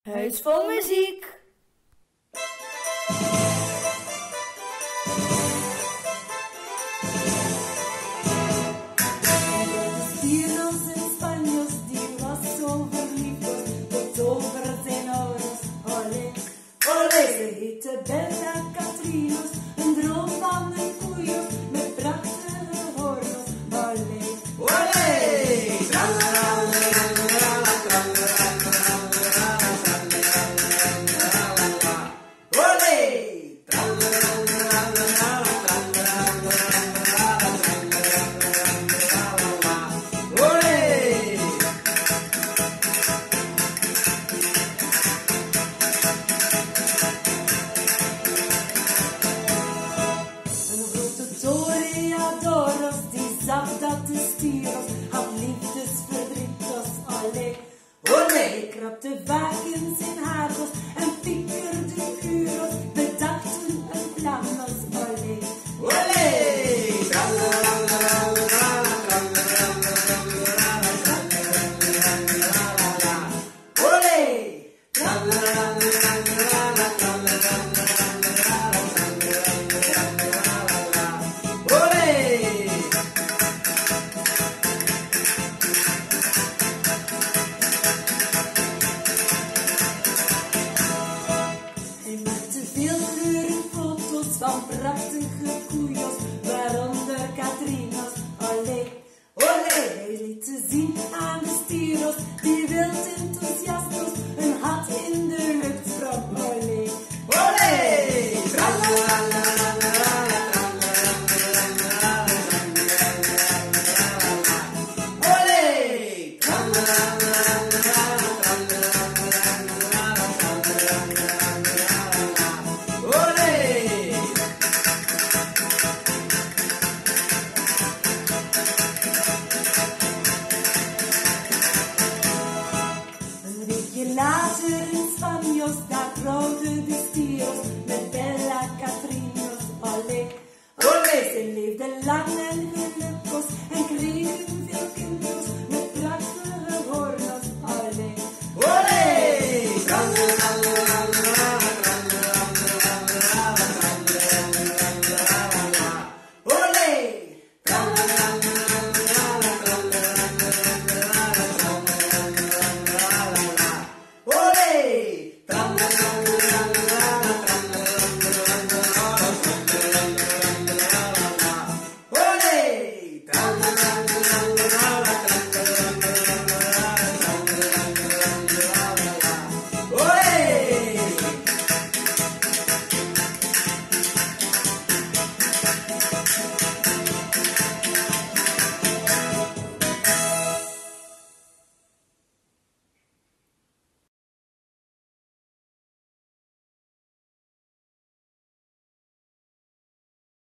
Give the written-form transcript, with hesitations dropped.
Huis vol muziek. Tiros en Spaños, die was zo verliefd tot over zijn ouders. Olé, olé, ze heette Bella Catrinos, een droom van een koeien met prachtige horens. Olé, olé, toreadores, die zag dat de stier had liefdesverdriet was. Olé, olé, krabde vaak in zijn hagels en pikkerde uren, bedachten een plan was. Olé, olé, van prachtige koeiers, waaronder Catrinos. Olé, olé, hij liet ze zien aan de stieros, die wild enthousiastos een hat in de lucht sprong. Olé, olé, later in Spaños, daar trouwde de stier.